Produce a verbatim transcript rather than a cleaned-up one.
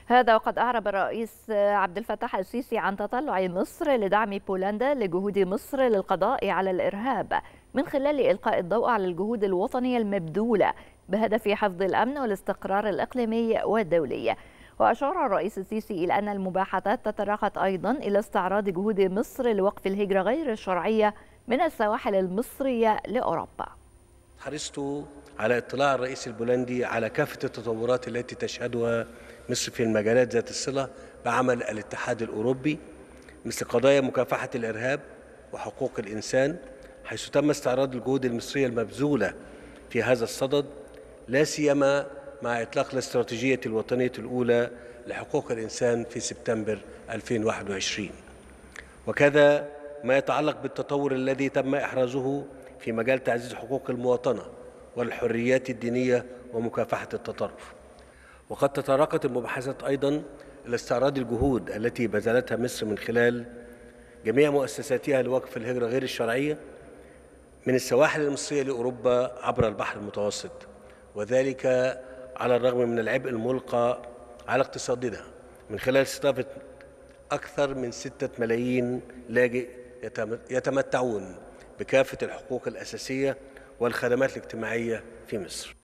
هذا وقد أعرب الرئيس عبد الفتاح السيسي عن تطلع مصر لدعم بولندا لجهود مصر للقضاء على الإرهاب من خلال إلقاء الضوء على الجهود الوطنية المبذولة بهدف حفظ الأمن والاستقرار الإقليمي والدولي. وأشار الرئيس السيسي إلى أن المباحثات تطرقت أيضا إلى استعراض جهود مصر لوقف الهجرة غير الشرعية من السواحل المصرية لأوروبا. حرصت على اطلاع الرئيس البولندي على كافة التطورات التي تشهدها مصر في المجالات ذات الصلة بعمل الاتحاد الأوروبي، مثل قضايا مكافحة الإرهاب وحقوق الإنسان، حيث تم استعراض الجهود المصرية المبذولة في هذا الصدد، لا سيما مع إطلاق الاستراتيجية الوطنية الأولى لحقوق الإنسان في سبتمبر ألفين وواحد وعشرين، وكذا ما يتعلق بالتطور الذي تم إحرازه في مجال تعزيز حقوق المواطنة والحريات الدينية ومكافحة التطرف. وقد تطرقت المباحثات أيضا إلى استعراض الجهود التي بذلتها مصر من خلال جميع مؤسساتها لوقف الهجرة غير الشرعية من السواحل المصرية لأوروبا عبر البحر المتوسط، وذلك على الرغم من العبء الملقى على اقتصادنا من خلال استضافة أكثر من ستة ملايين لاجئ يتمتعون بكافة الحقوق الأساسية والخدمات الاجتماعية في مصر.